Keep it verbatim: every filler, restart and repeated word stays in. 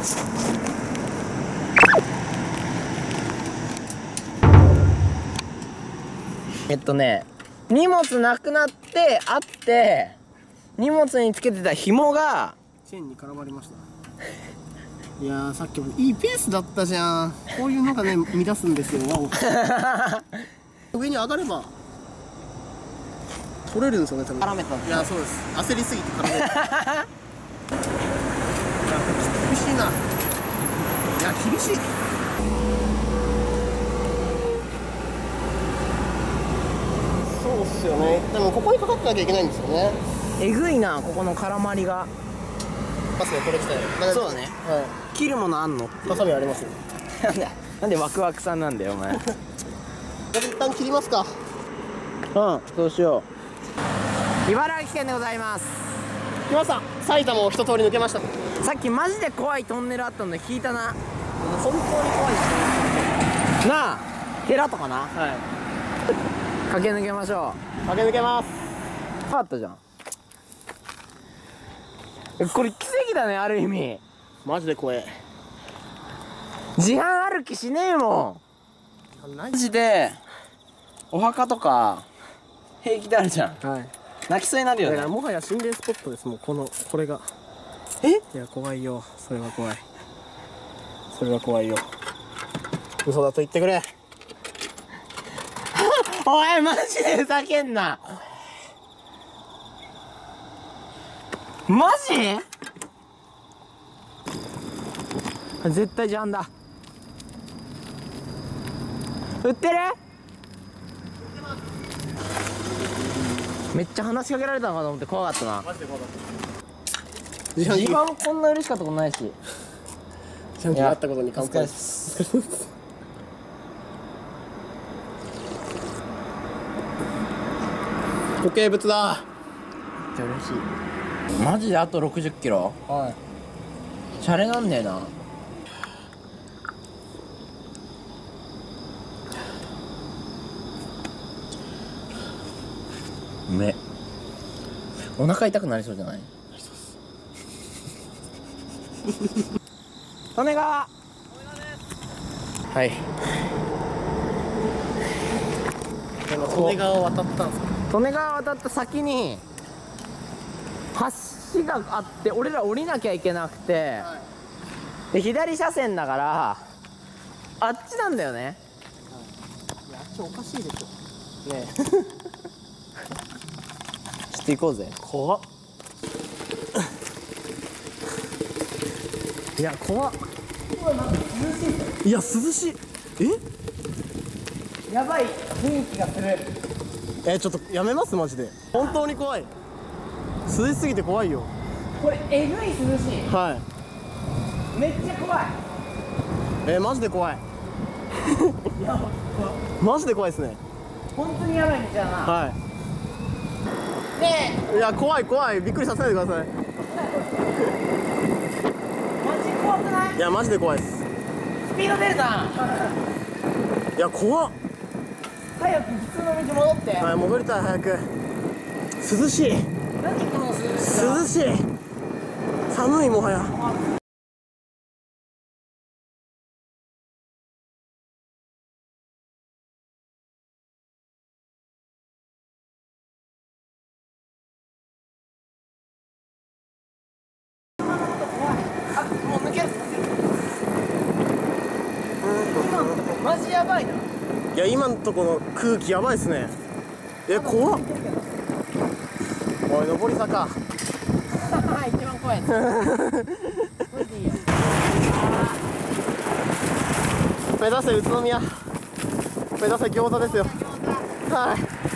えっとね、荷物なくなってあって荷物につけてた紐がチェーンに絡まりました。いやー、さっきもいいペースだったじゃん。こういうのがね乱すんですよ。上に上がれば取れるんですよね、多分。 絡めた。 いや、そうです。焦りすぎて絡めた。いや、厳しいな。いや、厳しい。そうっすよね。でもここにかかってなきゃいけないんですよね。 えぐいな、ここの絡まりが。 パスね、これ自体。 そうだね。 はい。 切るものあんの？ ハサミありますよ。 なんでなんでワクワクさんなんだよお前。 一旦切りますか。 うん、そうしよう。茨城県でございます。 来ました。埼玉を一通り抜けました。 さっきマジで怖いトンネルあったので聞いたな。 本当に怖いですね。 なあ、寺とかな。 はい。 駆け抜けましょう。 駆け抜けます。 変わったじゃん。え、これ奇跡だね、ある意味。 マジで怖え。 自販歩きしねえもん。マジでお墓とか平気であるじゃん。 はい。 泣きそうになるよね。 だからもはや心霊スポットです。もうこのこれが。 え？ いや、怖いよ。それは怖い。それは怖いよ。嘘だと言ってくれ。 おい、マジでふざけんな。マジ？絶対ジャンだ。売ってる？めっちゃ話しかけられたのかと思って怖かったな。 マジで怖かった。 自慢もこんな嬉しかったことないし。 ちゃんと会ったことに乾杯。 お疲れっす。 固形物だ。 めっちゃ嬉しい。マジであとろくじゅっキロ？ はい。 シャレなんねえな。うめえ。お腹痛くなりそうじゃない？利根川。はい。 でも利根川を渡ったんですか？ 利根川渡った先に橋があって俺ら降りなきゃいけなくて、はい、で左車線だからあっちなんだよね。はい、 いや、あっちおかしいでしょ。ねえ。 ちょっと行こうぜ。 怖っ。いや、怖っ。いや、涼しい。え？ やばい雰囲気がする。 え、ちょっとやめます、マジで。本当に怖い。涼しすぎて怖いよ。 これえぐい涼しい。 はい。 めっちゃ怖い。 えー、マジで怖い。 やばい。 マジで怖いですね。 本当にやばい道だな。 はい。 ねえ。いや、怖い怖い。びっくりさせないでください。 マジ怖くない？ いや、マジで怖いです。 スピード出るな。 いや、怖っ。 早く普通の道戻って。 はい、戻りたい、早く。涼しい。 何この涼しさ。 涼しい。寒い、もはや。 もう抜ける。今のとこマジやばいな。 いや、今のとこの空気やばいっすね。え、怖っ。おい、上り坂。 一番怖いやつ。これでいいよ。 目指せ宇都宮。目指せ餃子ですよ。はい。